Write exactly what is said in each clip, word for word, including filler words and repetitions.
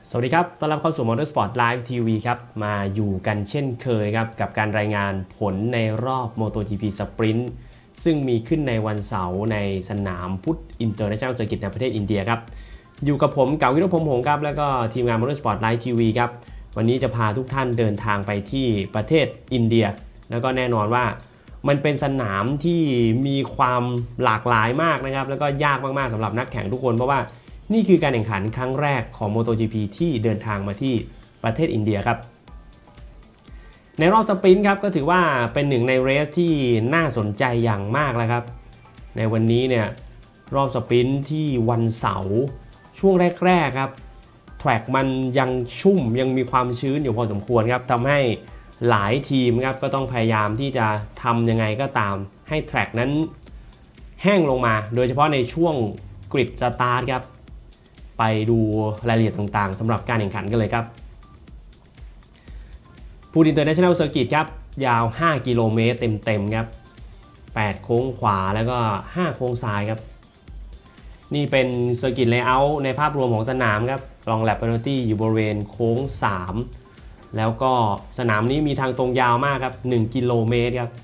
สวัสดีครับต้อนรับเข้าสู่ Motorsport Live ที วี ครับมาอยู่กันเช่นเคยครับกับการรายงานผลในรอบ MotoGP Sprint ซึ่งมีขึ้นในวันเสาร์ในสนามพุทธ International Circuit ในประเทศอินเดียครับอยู่กับผมเก๋าวิโรจน์พรหมหงส์ครับแล้วก็ทีมงาน Motorsport Live ที วี ครับวันนี้จะพาทุกท่านเดินทางไปที่ประเทศอินเดียแล้วก็แน่นอนว่ามันเป็นสนามที่มีความหลากหลายมากนะครับแล้วก็ยากมากๆสำหรับนักแข่งทุกคนเพราะว่านี่คือการแข่งขันครั้งแรกของ MotoGP ที่เดินทางมาที่ประเทศอินเดียครับในรอบสปรินต์ครับก็ถือว่าเป็นหนึ่งในเรสที่น่าสนใจอย่างมากแล้วครับในวันนี้เนี่ยรอบสปรินต์ที่วันเสาร์ช่วงแรกๆครับแทร็กมันยังชุ่มยังมีความชื้นอยู่พอสมควรครับทำให้หลายทีมครับก็ต้องพยายามที่จะทำยังไงก็ตามให้แทร็กนั้นแห้งลงมาโดยเฉพาะในช่วงกริดสตาร์ทครับไปดูรายละเอียดต่างๆสำหรับการแข่งขันกันเลยครับพูด International Circuit ครับยาวห้ากิโลเมตรเต็มๆครับแปดโค้งขวาแล้วก็ห้าโค้งซ้ายครับนี่เป็น Circuit Layout ในภาพรวมของสนามครับรอง Lap Penalty อยู่บริเวณโค้งสามแล้วก็สนามนี้มีทางตรงยาวมากครับหนึ่งกิโลเมตรครับ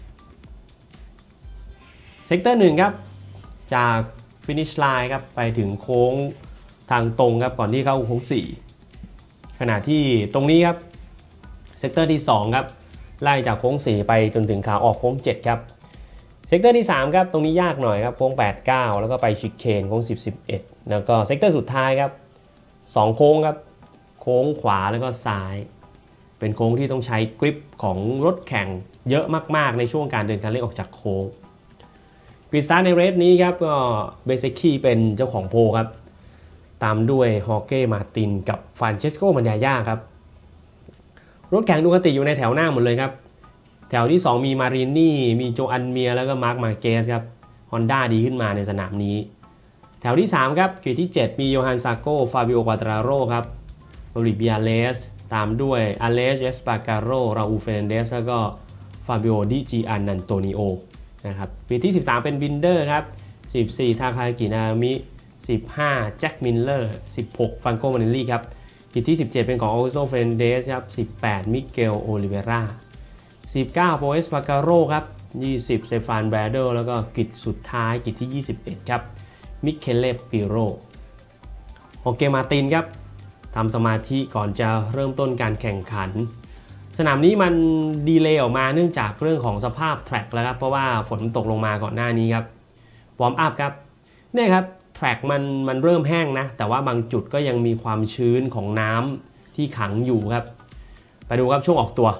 เซกเตอร์หนึ่งครับจาก Finish Line ครับไปถึงโค้งทางตรงครับก่อนที่เข้าโค้งสี่ขณะที่ตรงนี้ครับเซกเตอร์ที่สองครับไล่จากโค้งสี่ไปจนถึงขาออกโค้งเจ็ดครับเซกเตอร์ที่สามครับตรงนี้ยากหน่อยครับโค้งแปด เก้าแล้วก็ไปชิคเคนโค้งสิบ สิบเอ็ดแล้วก็เซกเตอร์สุดท้ายครับสองโค้งครับโค้งขวาแล้วก็ซ้ายเป็นโค้งที่ต้องใช้กริปของรถแข่งเยอะมากๆในช่วงการเดินคันเร่งออกจากโค้งกริดสตาร์ทในเรสนี้ครับก็เบเซคีเป็นเจ้าของโพครับตามด้วยฮอเก้มาตินกับฟรานเชสโกมันยาย่าครับรถแข่งดูคติอยู่ในแถวหน้าหมดเลยครับแถวที่สองมีมารินี่มีโจอันเมียแล้วก็มาร์คมาเกสครับฮอนด้าดีขึ้นมาในสนามนี้แถวที่สามครับกริดที่เจ็ดมีโยฮันซาโกฟาบิโอควาตราโรครับโรริบิอาเลสตามด้วยอเลสเอสปาการโรราอูเฟรนเดสแล้วก็ฟาบิโอดิจิอันนันโตนิโอนะครับกริดที่สิบสามเป็นบินเดอร์ครับสิบสี่ทาคากินามิสิบห้าแจ็คมิลเลอร์สิบหกฟรังโกมาเนลลี่ครับกริดที่สิบเจ็ดเป็นของออโซเฟรนเดสครับสิบแปดมิเกลโอลิเวราสิบเก้าโปเอสปาการโรครับยี่สิบเซฟานแบรเดลแล้วก็กริดสุดท้ายกริดที่ยี่สิบเอ็ดครับมิเคเลปิโรโอเกมาตินครับทำสมาธิก่อนจะเริ่มต้นการแข่งขันสนามนี้มันดีเลย์ออกมาเนื่องจากเรื่องของสภาพแทร็กแล้วครับเพราะว่าฝนตกลงมาก่อนหน้านี้ครับวอร์มอัพครับเนี่ยครับแทร็กมันมันเริ่มแห้งนะแต่ว่าบางจุดก็ยังมีความชื้นของน้ำที่ขังอยู่ครับไปดูครับช่วงออกตัว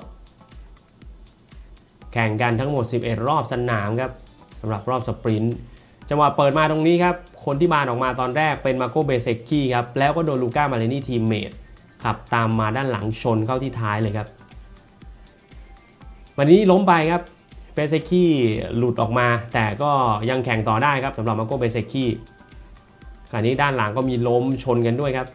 แข่งกันทั้งหมดสิบเอ็ดรอบสนามครับสำหรับรอบสปรินต์จังหวะเปิดมาตรงนี้ครับคนที่บานออกมาตอนแรกเป็นมาโกเบเซกี้ครับแล้วก็โดนลูก้ามาเลนี่ทีมเมทขับตามมาด้านหลังชนเข้าที่ท้ายเลยครับวันนี้ล้มไปครับเบเซกี้หลุดออกมาแต่ก็ยังแข่งต่อได้ครับสำหรับมาโกเบเซกี้ขณะนี้ด้านหลังก็มีล้มชนกันด้วยครับ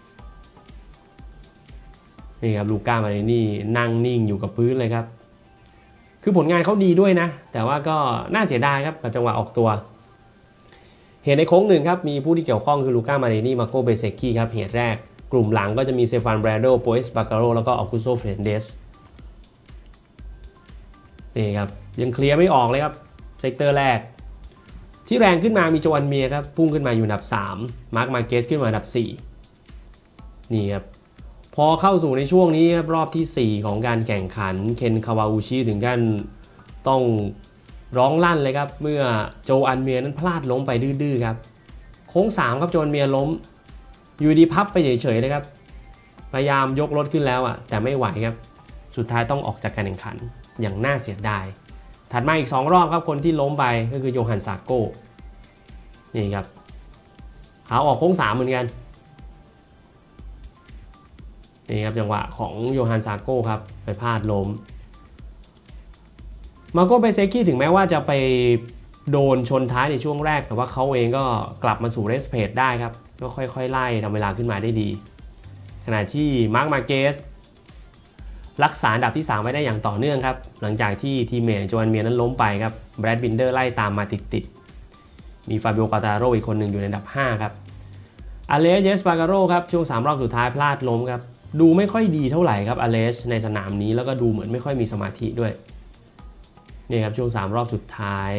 นี่ครับลูก้ามาเลนี่นั่งนิ่งอยู่กับพื้นเลยครับคือผลงานเขาดีด้วยนะแต่ว่าก็น่าเสียดายครับกับจังหวะออกตัวเหตุในโค้งหนึ่งครับมีผู้ที่เกี่ยวข้องคือลูก้ามาเลนี่มาโกเบเซกี้ครับเหตุแรกกลุ่มหลังก็จะมีเซฟานแบรโดโปเอสบาการโรแล้วก็ออกุโซเฟรนเดสนี่ครับยังเคลียร์ไม่ออกเลยครับเซกเตอร์แรกที่แรงขึ้นมามีโจอันเมียครับพุ่งขึ้นมาอยู่อันดับสามมาร์คมาเกสขึ้นมาอันดับสี่นี่ครับพอเข้าสู่ในช่วงนี้รอบที่สี่ของการแข่งขันเคนคาวาอุชิถึงขั้นต้องร้องลั่นเลยครับเมื่อโจอันเมียนั้นพลาดล้มไปดื้อๆครับโค้งสามครับโจอันเมียล้มอยู่ดีพับไปเฉยๆเลยครับพยายามยกรถขึ้นแล้วอ่ะแต่ไม่ไหวครับสุดท้ายต้องออกจากการแข่งขันอย่างน่าเสียดายถัดมาอีกสองรอบครับคนที่ล้มไปก็คือโยฮันซาโก้นี่ครับขาออกโค้งสามเหมือนกันนี่ครับจังหวะของโยฮันซาโก้ครับไปพลาดล้มมาโกเบเซกี้ถึงแม้ว่าจะไปโดนชนท้ายในช่วงแรกแต่ว่าเขาเองก็กลับมาสู่เรสเพจได้ครับก็ค่อยๆไล่ทำเวลาขึ้นมาได้ดีขณะที่มาร์คมาเกสรักษาอันดับที่สามไว้ได้อย่างต่อเนื่องครับหลังจากที่ทีมเมทโจอันเมียนั้นล้มไปครับแบรดบินเดอร์ไล่ตามมาติดๆมีฟาบิโอ ควาตาโรอีกคนหนึ่งอยู่ในอันดับห้าครับอเลสเยสปาการโรครับช่วงสามรอบสุดท้ายพลาดล้มครับดูไม่ค่อยดีเท่าไหร่ครับอเลสในสนามนี้แล้วก็ดูเหมือนไม่ค่อยมีสมาธิด้วยนี่ครับช่วงสามรอบสุดท้าย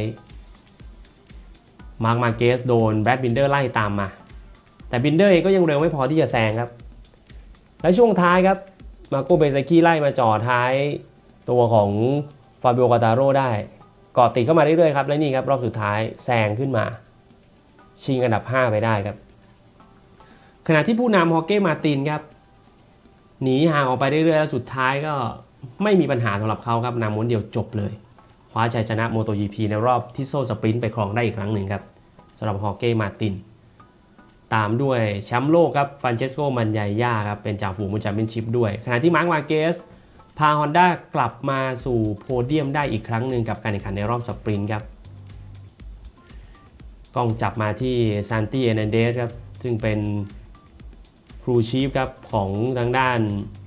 มาร์คมาเกสโดนแบรดบินเดอร์ไล่ตามมาแต่บินเดอร์เองก็ยังเร็วไม่พอที่จะแซงครับและช่วงท้ายครับมาโกเบซากิไล่มาจ่อท้ายตัวของฟาบิโอกาตาโร่ได้เกาะติดเข้ามาเรื่อยๆครับและนี่ครับรอบสุดท้ายแซงขึ้นมาชิงอันดับห้าไปได้ครับขณะที่ผู้นำฮอเก้มาตินครับหนีห่างออกไปเรื่อยๆแล้วสุดท้ายก็ไม่มีปัญหาสำหรับเขาครับนำม้วนเดียวจบเลยคว้าชัยชนะ โมโต จี พี ในรอบที่โซ่สปรินต์ไปครองได้อีกครั้งหนึ่งครับสำหรับฮอเก้มาตินตามด้วยแชมป์โลกครับฟรานเชสโกมันยาย่าครับเป็นจ่าฝูงบนแชมเปี้ยนชิพด้วยขณะที่มาร์คมาเกสพาฮอนด้ากลับมาสู่โพเดียมได้อีกครั้งหนึ่งกับการแข่งขันในรอบสปรินต์ครับกล้องจับมาที่ซานตี้เอร์นันเดสครับซึ่งเป็นครูชีฟครับของทางด้าน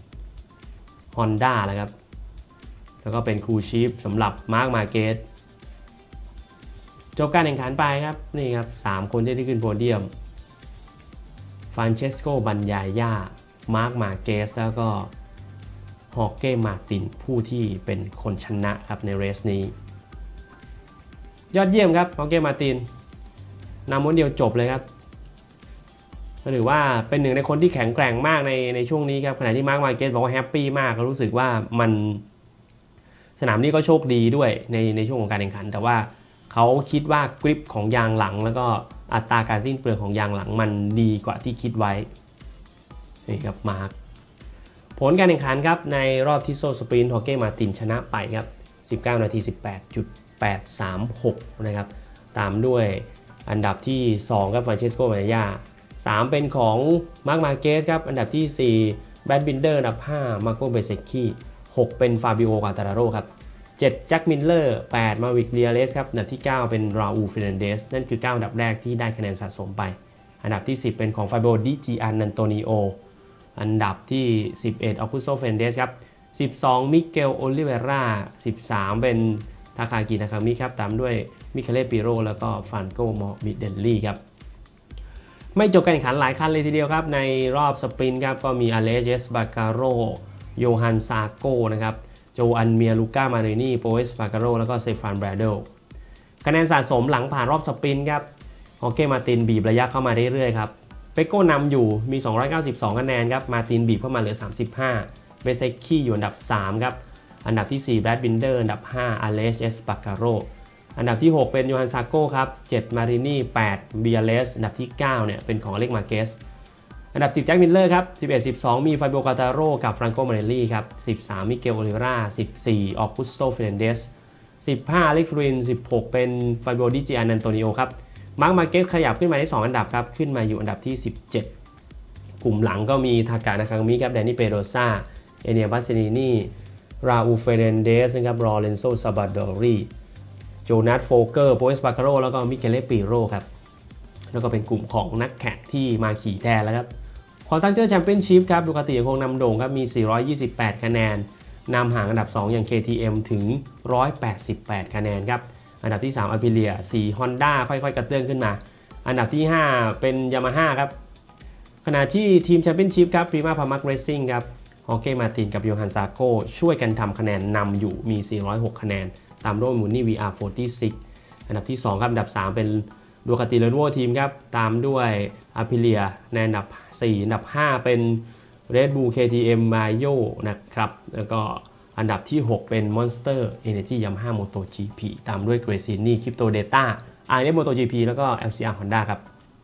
Honda นะครับแล้วก็เป็นครูชีฟสำหรับมาร์คมาเกสจบการแข่งขันไปครับนี่ครับสามคนที่ได้ขึ้นโพเดียมฟรานเชสโกบันยาย่ามาร์คมาเกสแล้วก็ฮอเก้มาตินผู้ที่เป็นคนชนะครับในเรสนี้ยอดเยี่ยมครับฮอเก้มาตินนำม้วนเดียวจบเลยครับก็ถือว่าเป็นหนึ่งในคนที่แข็งแกร่งมากในในช่วงนี้ครับขณะที่มาร์คมาเกสบอกว่าแฮปปี้มากรู้สึกว่ามันสนามนี้ก็โชคดีด้วยในในช่วงของการแข่งขันแต่ว่าเขาคิดว่ากริปของยางหลังแล้วก็อัตราการสิ้นเปลืองของยางหลังมันดีกว่าที่คิดไว้นี่ครับมาร์คผลการแข่งขันครับในรอบที่โซ่สปรินต์ฮอเก้มาตินชนะไปครับสิบเก้านาที สิบแปดจุดแปดสามหก นะครับตามด้วยอันดับที่สองครับฟรานเชสโก มาญาสามเป็นของมาร์คมาเกสครับอันดับที่สี่แบรดบินเดอร์อันดับห้ามาโกเบเซกกี้หกเป็นฟาบิโอกาตาราโร่ครับเจ็ดแจ็คมิลเลอร์แปดมาวิกเรียเลสครับอันดับที่เก้าเป็นราอูลเฟรนันเดสนั่นคือเก้าอันดับแรกที่ได้คะแนนสะสมไปอันดับที่สิบเป็นของฟาบิโอดิจิอันนันโตนิโออันดับที่สิบเอ็ดออกุโซเฟนเดสครับสิบสองมิเกลโอลิเวราสิบสามเป็นทาคากินาคามิครับตามด้วยมิเคเลปิโรแล้วก็ฟานโกมอมิเดลลี่ครับไม่จบการแข่งขันหลายคันเลยทีเดียวครับในรอบสปรินต์ครับก็มีอเลสเยสบาการโรโยฮันซาโกนะครับโจอันเมียลูก้ามารินีโปเอสบาการโรแล้วก็เซฟานแบรโดคะแนนสะสมหลังผ่านรอบสปรินต์ครับฮอเก้มาตินบีบระยะเข้ามาเรื่อยๆครับเปโก้นำอยู่มีสองร้อยเก้าสิบสองคะแนนครับมาตินบีบเข้ามาเหลือสามสิบห้าเบเซกกี้อยู่อันดับสามครับอันดับที่สี่แบรดบินเดอร์อันดับห้าอเลสเอสบาการโรอันดับที่หกเป็นโยฮันซาโก้ครับเจ็ดมารินีแปดเบียเลสอันดับที่เก้าเนี่ยเป็นของอเล็กมาเกสอันดับสิบแจ็คมิลเลอร์ครับสิบเอ็ด สิบสองมีฟาบิโอกาตาโร่กับฟรานโกมาเรลลี่ครับสิบสามมิเกลโอลิเวราสิบสี่ออกุสโตเฟรนเดสสิบห้าอเล็กซ์รินสิบหกเป็นฟาบิโอดิจิอันนันโตนิโอครับมาร์คมาเกสขยับขึ้นมาได้สองอันดับครับขึ้นมาอยู่อันดับที่สิบเจ็ดกลุ่มหลังก็มีทากานาคามิครับแดนนี่เปโรซาเอเนียบัสเซนินีราอูลเฟเรนเดสนะครับลอเรนโซซาบาดอรีโจนัสโฟเกอร์โปเอสบาคาโรแล้วก็มิเคเลปิโรครับแล้วก็เป็นกลุ่มของนักแข่งที่มาขี่แทนแล้วครับคอนสตรัคเตอร์แชมเปี้ยนชิพครับดูคาติยังคงนำโด่งครับมีสี่ร้อยยี่สิบแปดคะแนนนำห่างอันดับสองอย่าง เค ที เอ็ม ถึงหนึ่งร้อยแปดสิบแปดคะแนนครับอันดับที่สามอ p ิเลียสี่ Honda ค่อยๆกระเตื้องขึ้นมาอันดับที่ห้าเป็นยามาฮ่าครับขณะที่ทีมแชมเปี้ยนชิพครับพรีมาพามักเรซซิ่งครับฮอเก้มาตินกับโยฮันซาโกช่วยกันทำคะแนนนำอยู่มีสี่ร้อยหกคะแนนตามด้วยมูนี่ วี อาร์ สี่สิบหกอันดับที่สองครับอันดับสามเป็นดูคาติเรโนโวทีมครับตามด้วยอาพิเลียในอันดับสี่อันดับห้าเป็น Red Bull เค ที เอ็ม Mayo นะครับแล้วก็อันดับที่หกเป็น Monster Energy Yamaha MotoGP ตามด้วย Gresini Crypto Data อาร์ เอฟ MotoGP แล้วก็ แอล ซี อาร์ Honda ครับ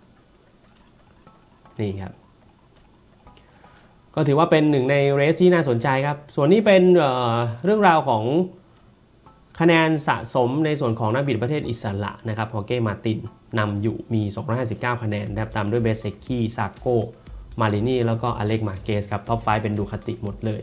นี่ครับก็ถือว่าเป็นหนึ่งในเรสที่น่าสนใจครับส่วนนี้เป็น เอ่อ เรื่องราวของคะแนนสะสมในส่วนของนักบิดประเภทอิสระนะครับฮอเก้มาตินนำอยู่มีสองร้อยห้าสิบเก้าคะแนนนะครับตามด้วยเบเซกกี้ซาโก้มารินีแล้วก็อเล็กมาเกสครับท็อปไฟว์เป็นดูคาติหมดเลย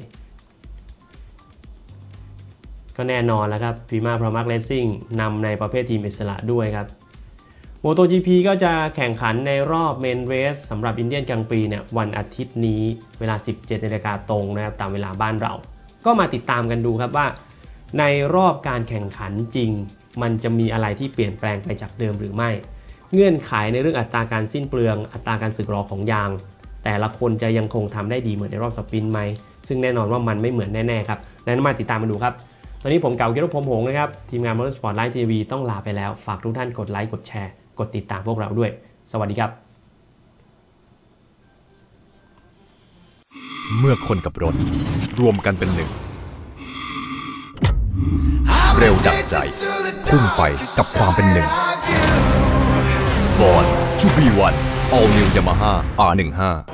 ก็แน่นอนแล้วครับฟีมาพรามักเรซซิ่งนำในประเภททีมอิสระด้วยครับ MotoGP ก็จะแข่งขันในรอบเมนเรสสำหรับอินเดียนกลางปีเนี่ยวันอาทิตย์นี้เวลา สิบเจ็ดนาฬิกาตรงนะครับตามเวลาบ้านเราก็มาติดตามกันดูครับว่าในรอบการแข่งขันจริงมันจะมีอะไรที่เปลี่ยนแปลงไปจากเดิมหรือไม่เงื่อนไขในเรื่องอัตราการสิ้นเปลืองอัตราการสึกหรอของยางแต่ละคนจะยังคงทำได้ดีเหมือนในรอบสปรินต์ไหมซึ่งแน่นอนว่ามันไม่เหมือนแน่ๆครับดังนั้นมาติดตามมาดูครับตอนนี้ผมเก่าเกียรติพรหมหงส์นะครับทีมงาน Motorsport Live ที วี ต้องลาไปแล้วฝากทุกท่านกดไลค์กดแชร์กดติดตามพวกเราด้วยสวัสดีครับเมื่อคนกับรถรวมกันเป็นหนึ่งเร็วดังใจพุ่งไปกับความเป็นหนึ่งบอร์น ทู บี วัน All New Yamaha อาร์ สิบห้า